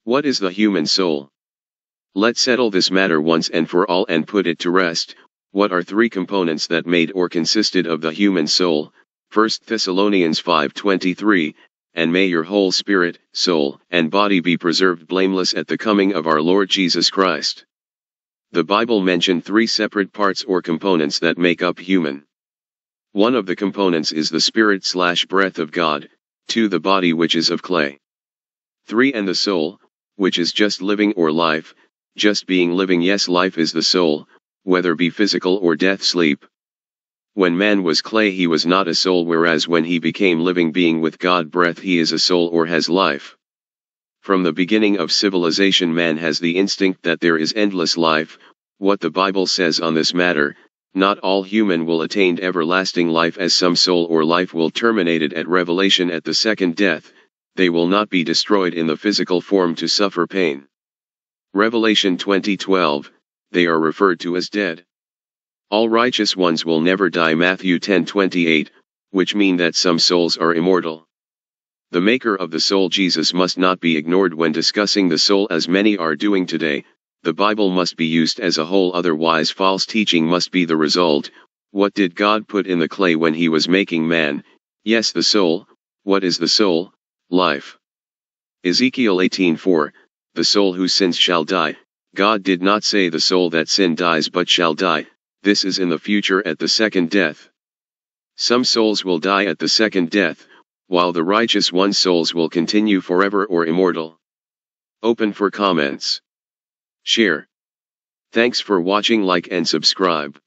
What is the human soul? Let's settle this matter once and for all and put it to rest. What are three components that made or consisted of the human soul? 1 Thessalonians 5:23, and may your whole spirit, soul, and body be preserved blameless at the coming of our Lord Jesus Christ. The Bible mentioned three separate parts or components that make up human. One of the components is the spirit/breath of God, 2 the body which is of clay. 3 and the soul, which is just living or life, just being living. Yes, life is the soul, whether be physical or death sleep. When man was clay he was not a soul, whereas when he became living being with God breath he is a soul or has life. From the beginning of civilization man has the instinct that there is endless life. What the Bible says on this matter: not all human will attain everlasting life, as some soul or life will terminated at revelation at the second death. They will not be destroyed in the physical form to suffer pain. Revelation 20:12, they are referred to as dead. All righteous ones will never die. Matthew 10:28, which mean that some souls are immortal. The maker of the soul, Jesus, must not be ignored when discussing the soul, as many are doing today. The Bible must be used as a whole, otherwise false teaching must be the result. What did God put in the clay when he was making man? Yes, the soul. What is the soul? Life. Ezekiel 18:4, the soul who sins shall die. God did not say the soul that sin dies but shall die. This is in the future at the second death. Some souls will die at the second death, while the righteous one's souls will continue forever or immortal. Open for comments. Share. Thanks for watching. Like and subscribe.